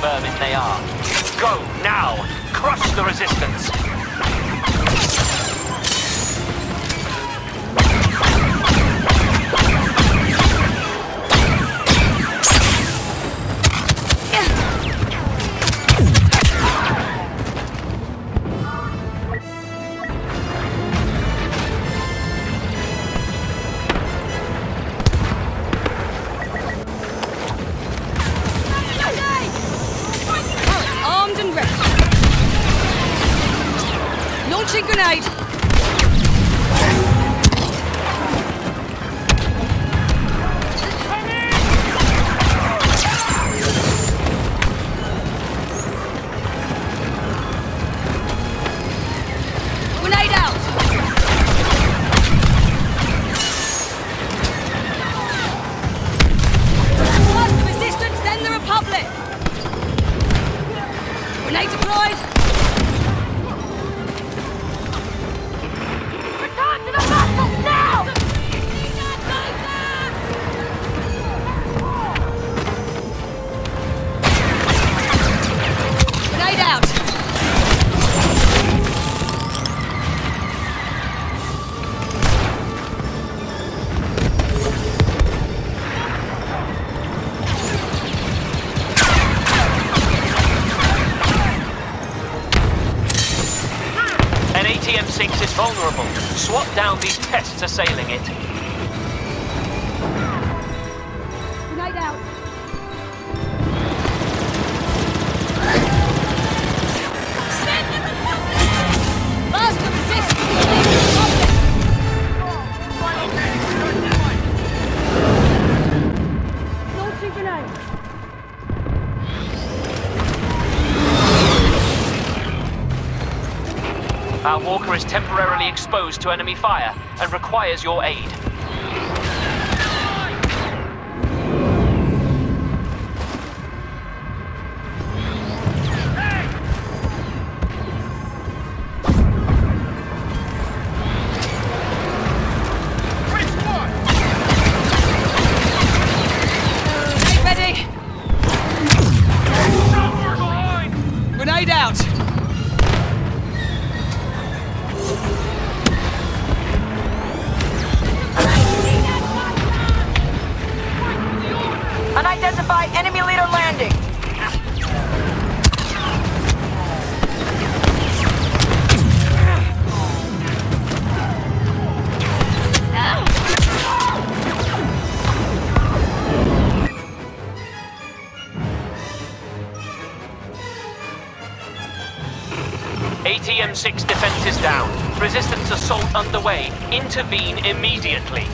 vermin they are. Go, now! Crush the resistance! Launching grenade! Grenade out! First the Resistance, then the Republic! Grenade deployed! ATM-6 is vulnerable. Swat down these pests assailing it. Grenade out! Last of Resistance! Launching grenade! Our walker is temporarily exposed to enemy fire and requires your aid. Ready? Grenade out! Unidentified enemy leader landing. ATM-6 defense is down. Resistance assault underway. Intervene immediately.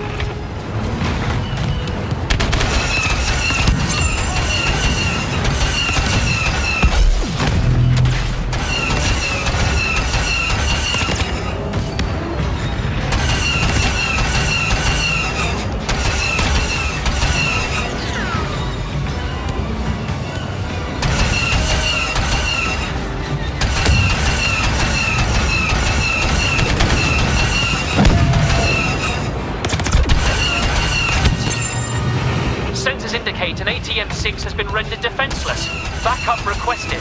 Sensors indicate an ATM-6 has been rendered defenseless. Backup requested.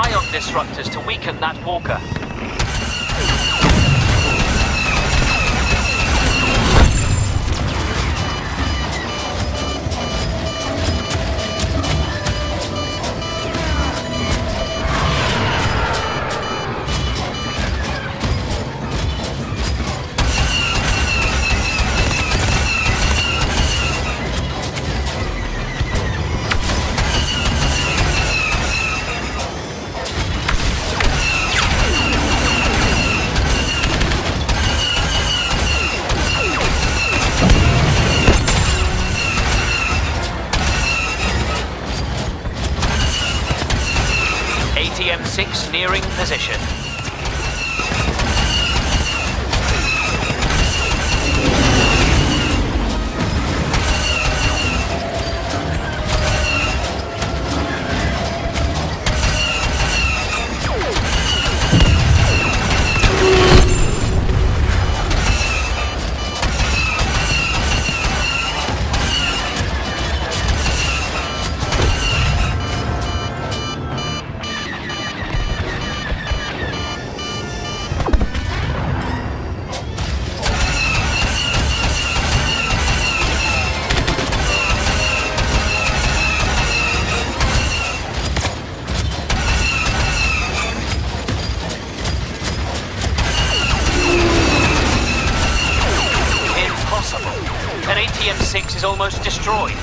ion disruptors to weaken that walker. ATM-6 nearing position. An ATM-6 is almost destroyed.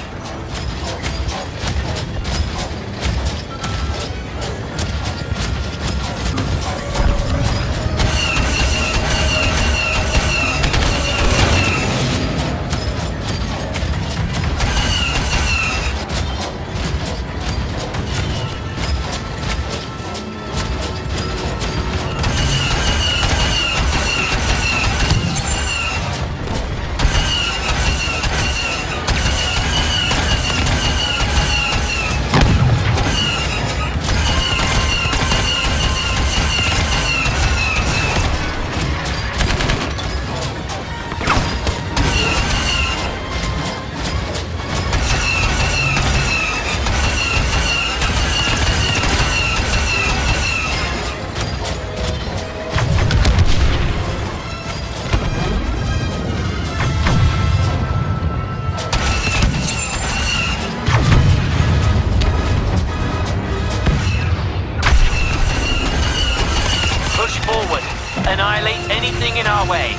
Forward. Annihilate anything in our way.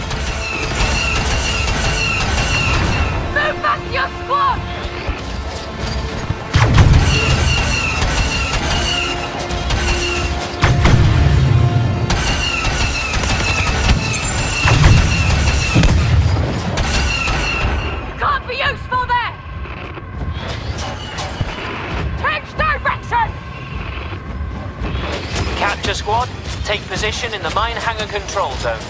Move back to your squad! Can't be useful there! Change direction! Capture squad, take position in the mine hangar control zone.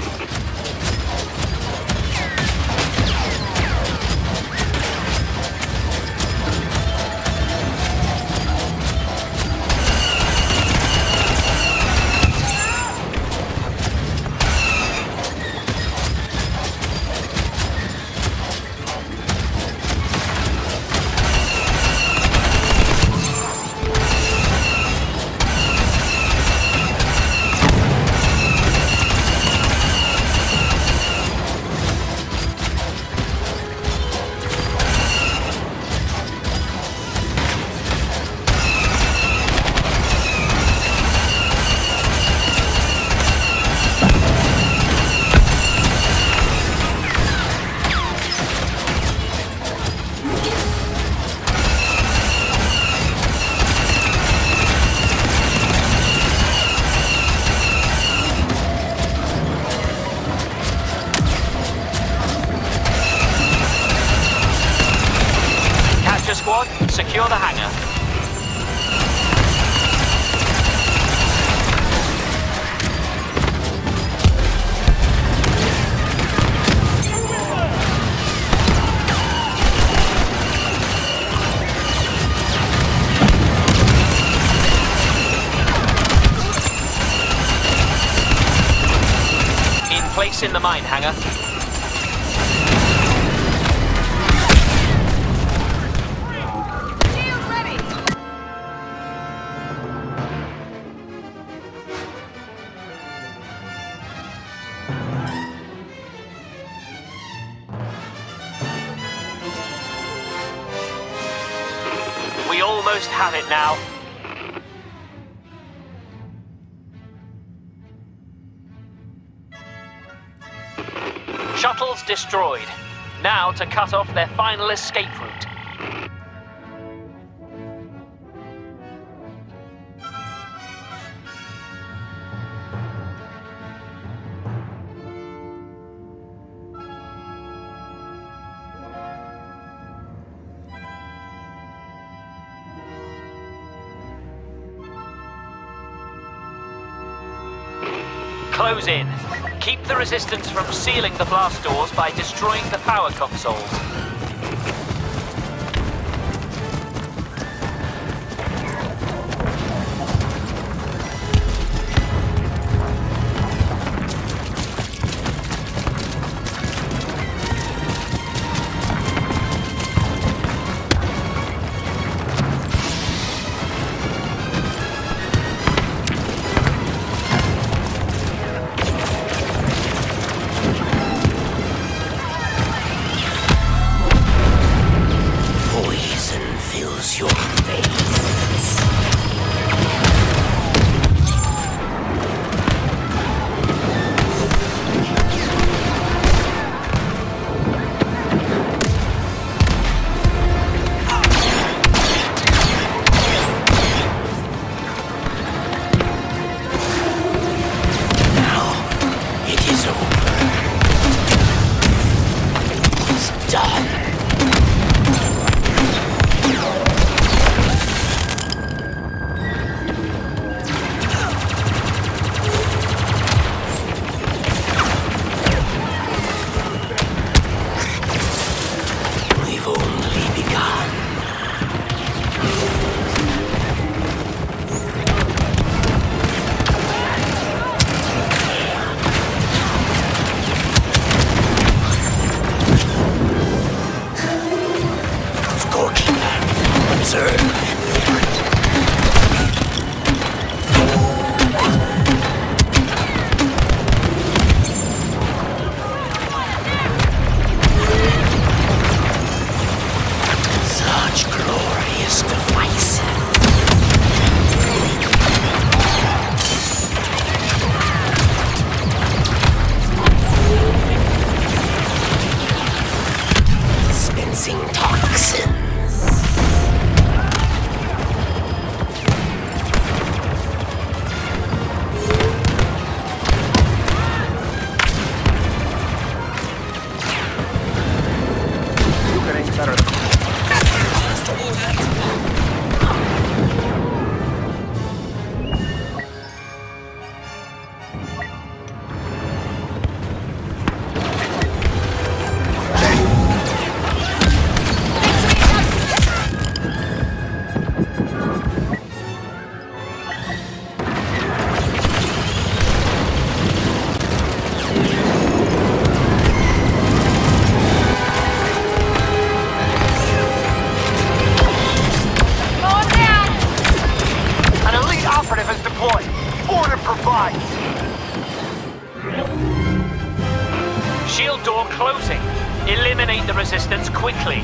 Squad, secure the hangar. In place in the mine hangar. almost have it now. Shuttles destroyed. Now to cut off their final escape route. Close in. Keep the resistance from sealing the blast doors by destroying the power consoles. Shield door closing. Eliminate the resistance quickly.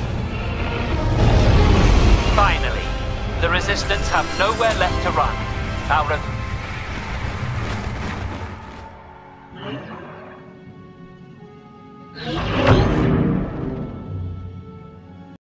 Finally, the resistance have nowhere left to run. Our